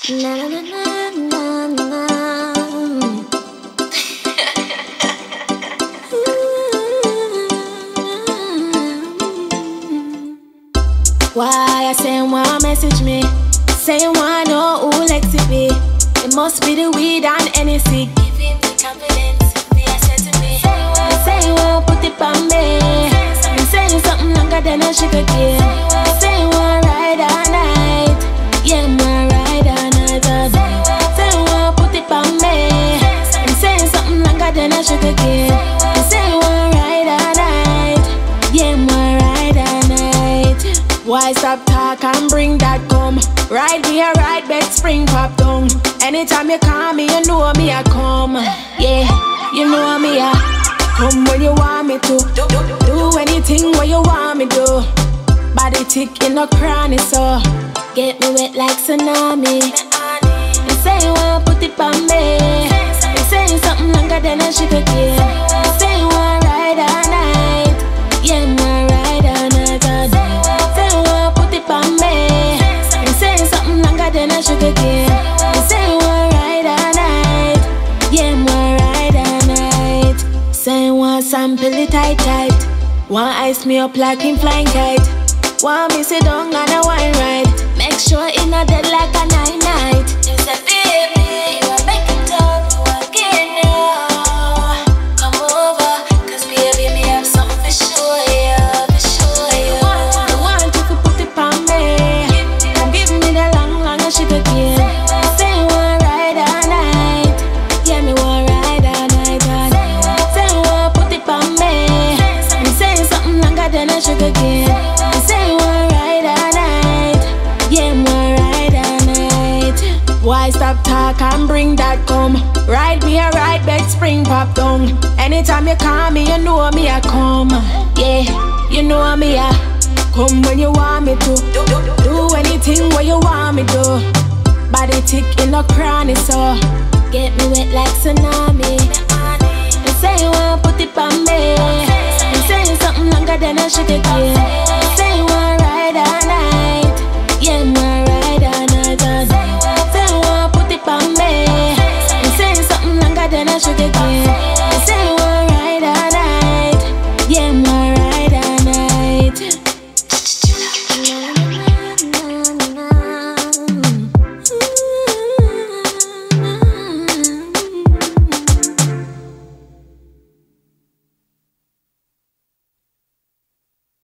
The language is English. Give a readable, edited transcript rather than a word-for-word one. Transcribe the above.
Na na na na na na. Why I say one message me, say one know who Lexi be. It must be the weed and NSC. Giving me confidence, be I said to me. Say one put it on me. I'm saying something longer than a sugar cane. Say one ride all night, yeah, my ride all night. Say one put it on me. I'm saying something longer than a sugar cane. Say one ride all night, yeah, my ride all night. Why stop talk and bring that come? Ride me a ride, bed spring pop down. Anytime you call me, you know me I come. Yeah, you know me I come when you want me to. Do anything what you want me to. Body tick in a cranny, so get me wet like tsunami. You say you want put it on me. You saying something longer than a sugar cane. You say you want ride all night, yeah, my ride all night. Say you want put it on me. You saying something longer than a sugar cane. You say you want ride all night, yeah, my ride all night. Say you want sample it tight tight. Want ice me up like him flying kite. Want me sit down on a wine ride. Make sure it not dead like a night. You say baby, you are making talk, you are getting now. Come over, cause baby me have something for sure, yeah, for sure, yeah. I want you to put it on me. Don't give me the long sugar cane. Say you want ride all night, yeah, me want ride all night. Say you want put it on me. I'm saying something longer than a sugar cane. Say you want ride all night, yeah, my ride all night. Why stop talk and bring that come? Ride me a ride, bed spring pop down. Anytime you call me, you know me I come. Yeah, you know me I come when you want me to. Do anything what you want me to. Body tick in a cranny, so get me wet like tsunami. You say you want put it on me. You saying something longer than a sugar cane. Say you